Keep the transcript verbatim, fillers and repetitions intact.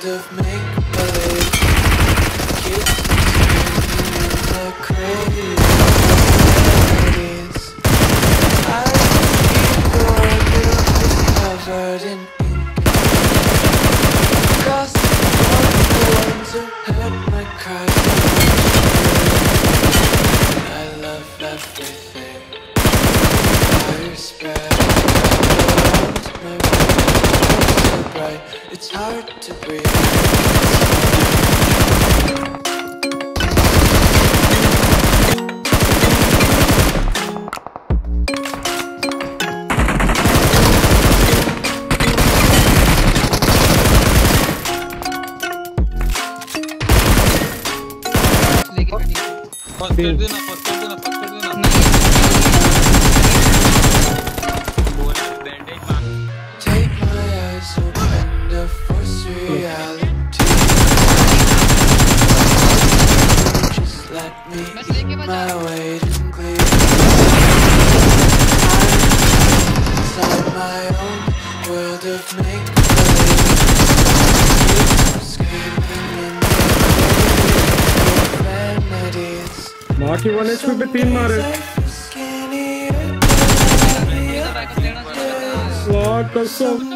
of make-believe. Kids screaming in the crazy melodies. I keep going through this covered in ink. Across the ones who heard my cries. I love everything. Fire spread around my room. So bright, it's hard to breathe. First aid देना, first aid देना, first aid देना। Bandage मार। Take my eyes open to force reality. Just let me eat my weight in glee. Inside my own world of make-believe. Escaping in the vanities. माँ की one HP पे तीन मारे। वाह कसम।